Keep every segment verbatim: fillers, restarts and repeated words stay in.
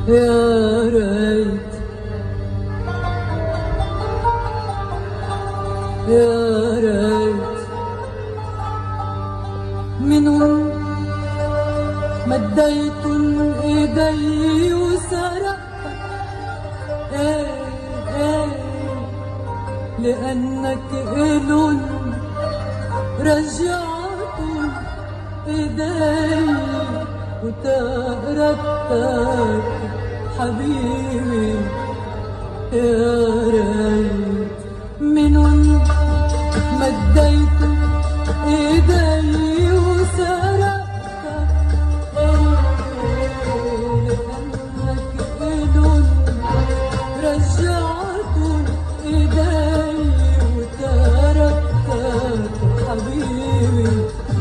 يا ريت يا ريت منهم مديتن ايدي وسرقتك، ايه ايه لانك الن رجعتن ايدي وتركتك حبيبي. يا ريت منهم مديت ايدي وسرقتك، لانك الن رجعتن ايدي وتركتك حبيبي.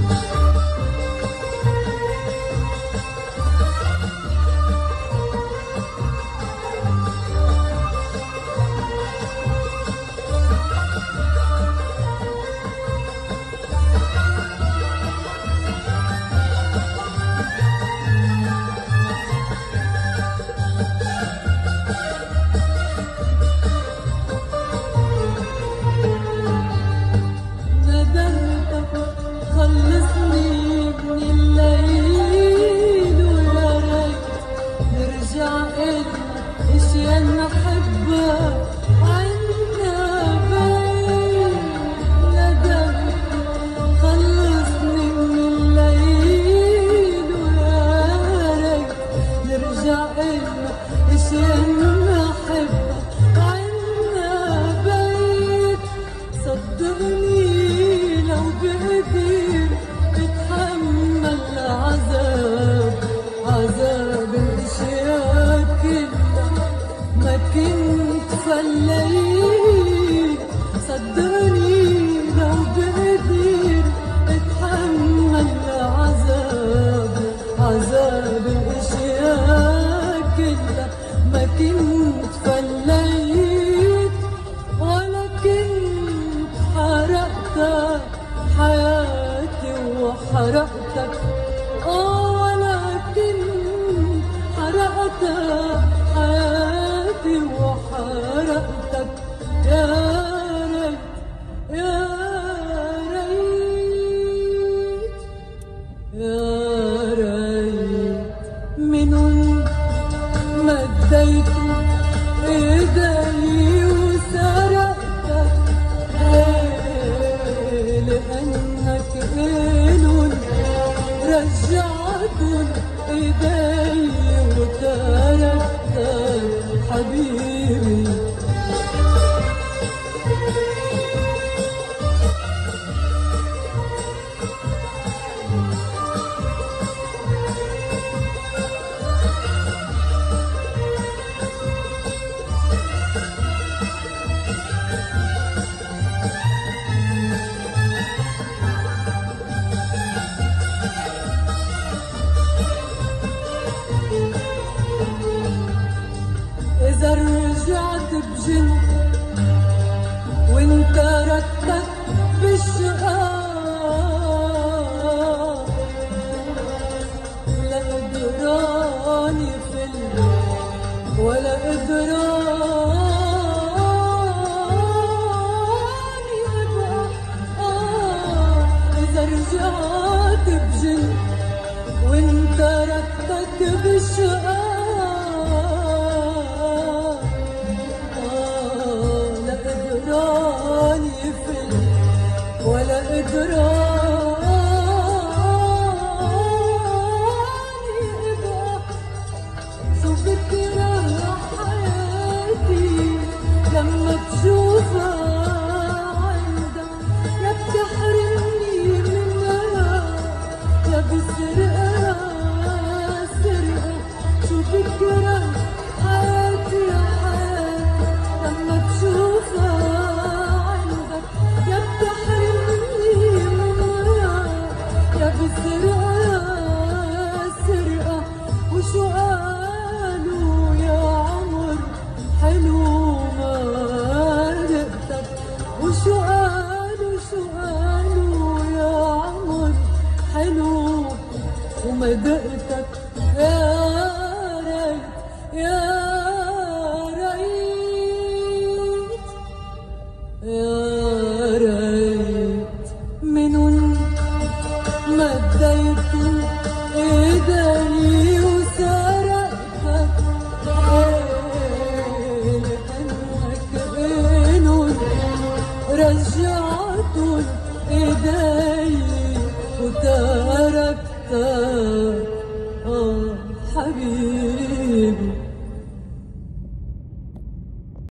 فليت صدقني لو بقدر اتحمل عذاب عذاب الاشياء كلها، ما كنت فليت ولا كنت حرقتك حياتي وحرقتك، اه ولا كنت حرقتك حياتي وحرقتك. يا ريت يا ريت يا ريت منهم مديت ايدي وسرقتك، ليه لانك الن رجعتن ايدي وتركتك حبيبي. إذا رجعت بجن وانت ركتك بالشقاء، لا قدراني فل ولا قدراني ابقى. آه إذا رجعت بجن وانت ركتك بالشقاء، ولا قدراني ابقى. شو بكره حياتي لما بشوفها عندك، يا بتحرمني منها يا بسرقها سرقة. شو بكره حياتي يا حياتي لما بشوفها عندك، يا بتحرمني بسرقة سرقة. وشو قالوا يا عمر حلو ما رقتك، وشو قالوا شو قالوا يا عمر حلو وما دقتك. يا ريت يا ريت يا ريت منن مديت ايدي وسرقتك لانك انن رجعت ايدي وتركتك